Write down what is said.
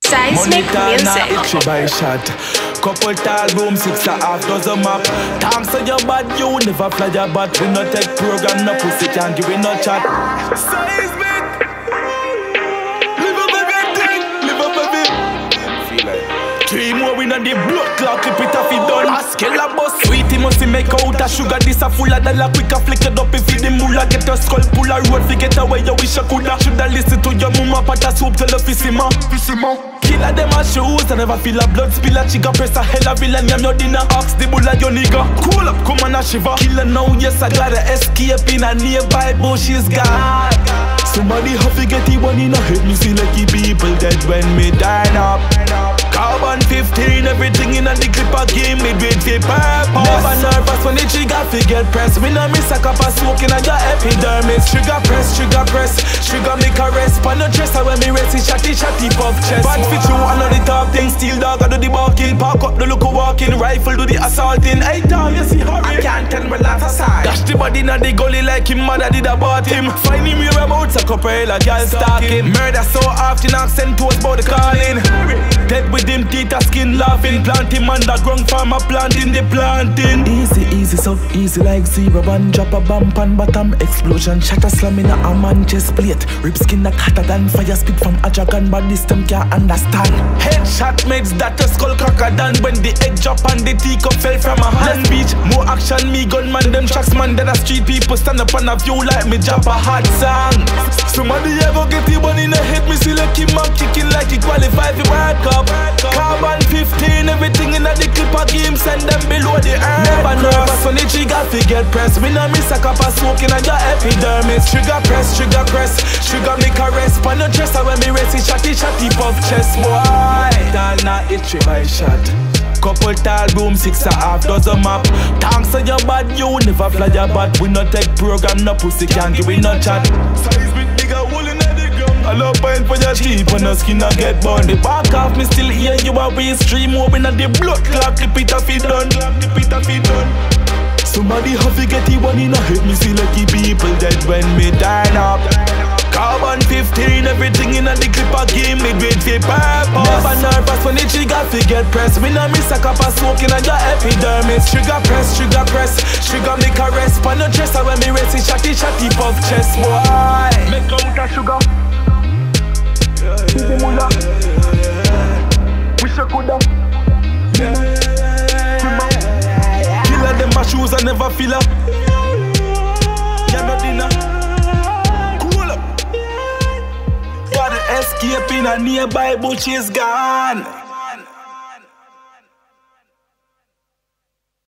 Seismic music. Itchy by shot. Couple tall room, 6.5 dozen map. Thanks to your bad, you never fly your bat. We no take program, no pussy can't give we no chat. Seismic. Live up everything, live up everything. Feel like 3 more we on the blood clock, keep it off it done. Skill a bus sweet, he must make out a sugar. This a full of dollar, quick a flick it up if it the moolah. Get your skull pull a road, fi get away, you wish you coulda. Shoulda listen to your mama, pot a soup, tell her fissima. Killer them a shoes, I never feel a blood spill a chica. Press a hell a villain, yam your dinner. Ask the bull your nigga. Cool up, come on a shiver. Killer now, yes I gotta escape in a nearby bush is gone. Somebody have to get the one in a head. Me see like the people dead when me die up. Carbon 15, everything in a the clip a game. Me do it for purpose. Never nervous when the trigger fi get pressed. Me no miss a cup of smoke in a your epidermis. Trigger press, trigger press. Trigger make a rest. Pan no dresser when me rest. It shotty puff chest. Bad fit you, I know the top thing. Steel dog, I do the barking. Park up the look of walking. Rifle do the assaulting. Hey Tom, you see hurry. I can't tell me lot aside. Dash the body na the gully like him mother did about him. Find him whereabouts. A couple a girl stalking. Murder so often, accent toes about the calling. Dead with him, teeth a skin laughing. Plant him underground, farmer planting the planting. Easy, so easy like zero one. Drop a bump and bottom explosion. Shatter slam in a man chest plate. Rip skin that hotter than fire spit from a dragon. But this them can't understand. Headshot makes that a skull cracker than when the egg drop and the teacup fell from a hand. Beach, more action, me gunman, them tracks man. Then a street people stand up on a view like me drop a hot song. Somebody ever get the one in the head, me see like him man kicking like he qualified for World Cup. Carbon 15, everything in the clip of game, send them below the earth. Never nervous when the trigger fi get pressed. Me no miss a cup of smoke in a your epidermis. Trigger press, trigger make a rest. Pan no dresser when me rest, it shotty puff chest, boy. Tall na itchy by shot. Couple tall room, 6.5 dozen map. Thanks to your bad, you never fly your bat. We no take program, no pussy can't give we no chat. Seismic nigga hole in the ground. I love buying for your teeth when the skin not get burned. The back off me still hear you a we stream. Moving at the blood clot, clip it off it done. Somebody have to get the one in a head. Me see like the people dead when me die up. Carbon 15, everything in a the clip of game. Me do it for purpose. Never nervous when the trigger fi get pressed. Me no miss a cup of smoke in a your epidermis. Trigger press, trigger make a rest. Pan no dresser when me rest. It shotty puff chest, boy. Make out a sugar. Wish I coulda. Killer them my shoes I never feel her. Yeah, no dinner. Cool up. Gotta escape in a nearby bush is gone.